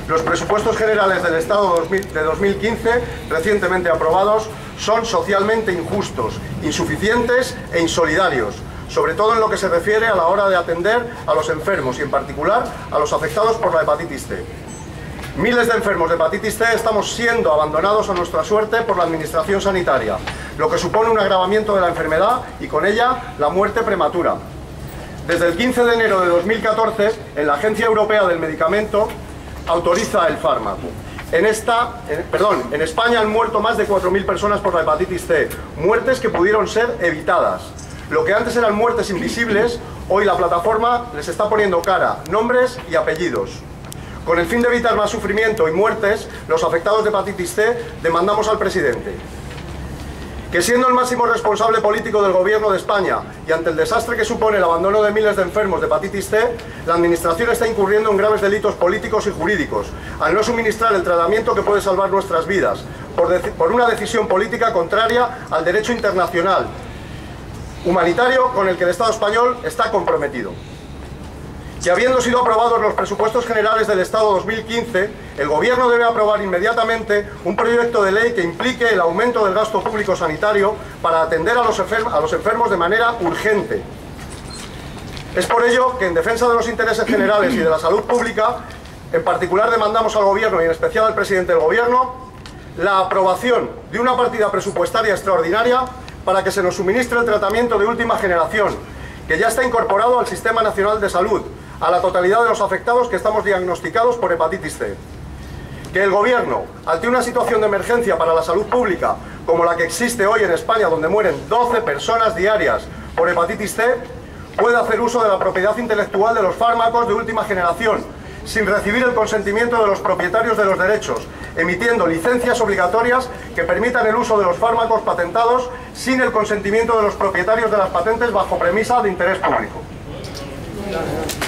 Los presupuestos generales del Estado de 2015, recientemente aprobados, son socialmente injustos, insuficientes e insolidarios, sobre todo en lo que se refiere a la hora de atender a los enfermos y en particular a los afectados por la hepatitis C. Miles de enfermos de hepatitis C estamos siendo abandonados a nuestra suerte por la administración sanitaria, lo que supone un agravamiento de la enfermedad y con ella la muerte prematura. Desde el 15 de enero de 2014, en la Agencia Europea del Medicamento autoriza el fármaco. En España han muerto más de 4.000 personas por la hepatitis C, muertes que pudieron ser evitadas. Lo que antes eran muertes invisibles, hoy la plataforma les está poniendo cara, nombres y apellidos. Con el fin de evitar más sufrimiento y muertes, los afectados de hepatitis C demandamos al presidente que, siendo el máximo responsable político del Gobierno de España y ante el desastre que supone el abandono de miles de enfermos de hepatitis C, la Administración está incurriendo en graves delitos políticos y jurídicos al no suministrar el tratamiento que puede salvar nuestras vidas, por una decisión política contraria al derecho internacional humanitario con el que el Estado español está comprometido. Y habiendo sido aprobados los presupuestos generales del Estado 2015, el Gobierno debe aprobar inmediatamente un proyecto de ley que implique el aumento del gasto público sanitario para atender a los enfermos de manera urgente. Es por ello que, en defensa de los intereses generales y de la salud pública, en particular demandamos al Gobierno y en especial al presidente del Gobierno la aprobación de una partida presupuestaria extraordinaria para que se nos suministre el tratamiento de última generación, que ya está incorporado al Sistema Nacional de Salud, a la totalidad de los afectados que estamos diagnosticados por hepatitis C. Que el Gobierno, ante una situación de emergencia para la salud pública, como la que existe hoy en España, donde mueren 12 personas diarias por hepatitis C, pueda hacer uso de la propiedad intelectual de los fármacos de última generación, sin recibir el consentimiento de los propietarios de los derechos, emitiendo licencias obligatorias que permitan el uso de los fármacos patentados sin el consentimiento de los propietarios de las patentes bajo premisa de interés público.